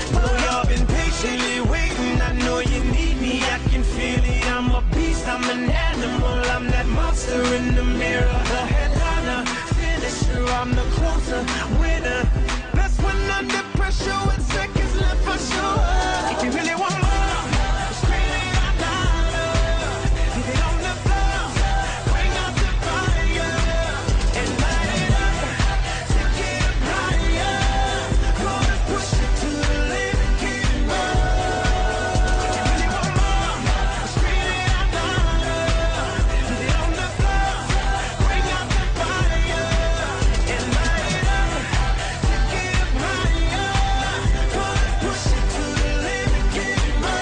Know y'all been patiently waiting. I know you need me. I can feel it. I'm a beast. I'm an animal. I'm that monster in the mirror. The headliner, finisher. I'm the closer, winner. That's when under pressure with seconds left for sure. If you really want more, scream it out louder. Leave it on the floor. Bring out the fire and light it up. Take it up higher. Gonna push it to the limit, give it more. If you really want more, scream it out louder. Leave it on the floor. Bring out the fire and light it up. Take it up higher. Gonna push it to the limit, give it more.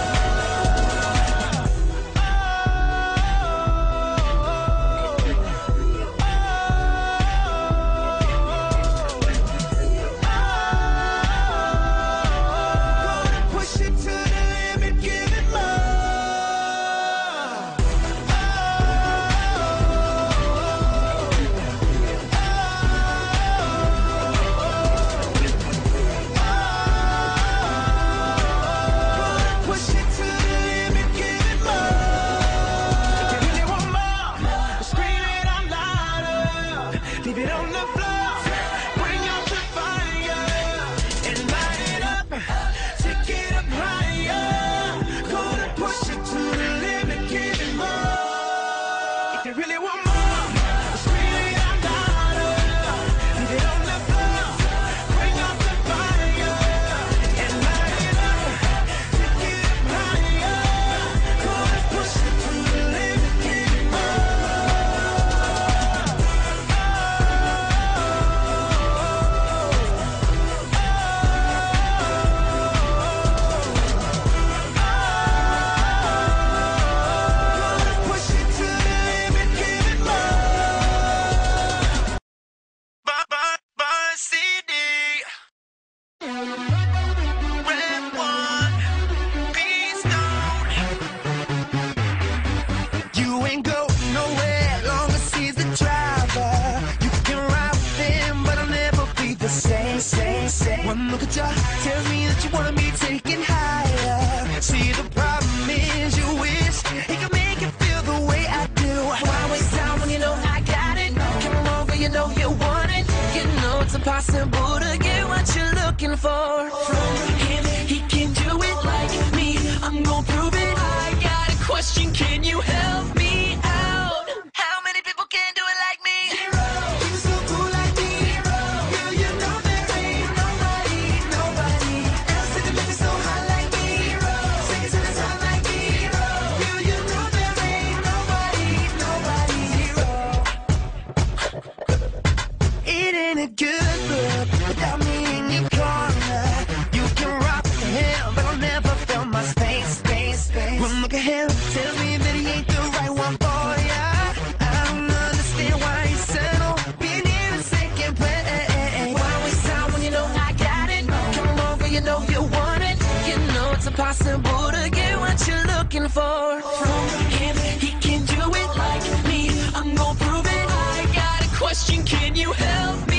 Gonna push it to the limit, give it more. Gonna push it to the limit, give it more. If you really want more, scream it out louder. Leave it on the floor. Bring out the fire and light it up. Take it up higher. Gonna push it to the limit, give it more. If you really want more, scream it out louder. Leave it on the floor. Bring out the fire and light it up. Take it up higher. Gonna push it to the limit, give it more. Gonna push it to the limit, give it more. Buy CD. Red one, Keystone. You ain't going nowhere long as he's the driver. You can ride with him, but I'll never be the same. One look at you tells me that you wanna be taken higher. See, the problem is you wish he could make you feel the way I do. Why waste time when you know I got it? Come over, you know you want it. You know it's impossible to get what you're looking for from him. He can do it like me. I'm gonna prove it. I got a question. Can you help me out? How many people can do it like me? Zero. You're so cool like me. Zero. Girl, you know there ain't nobody else that can make me so hot like me. Zero. Sing it to the top like me. Zero. Girl, you know there ain't nobody. Zero. It ain't a good look without me in your corner. You can rock with him, but I'll never feel my space. One look at him tells me that he ain't the right one for ya. I don't understand why he settled being here in second place. Why waste time when you know I got it? Come over, you know you want it. You know it's impossible to get what you're looking for from him. He can do it like me. I'm gonna prove it. I got a question. Can you help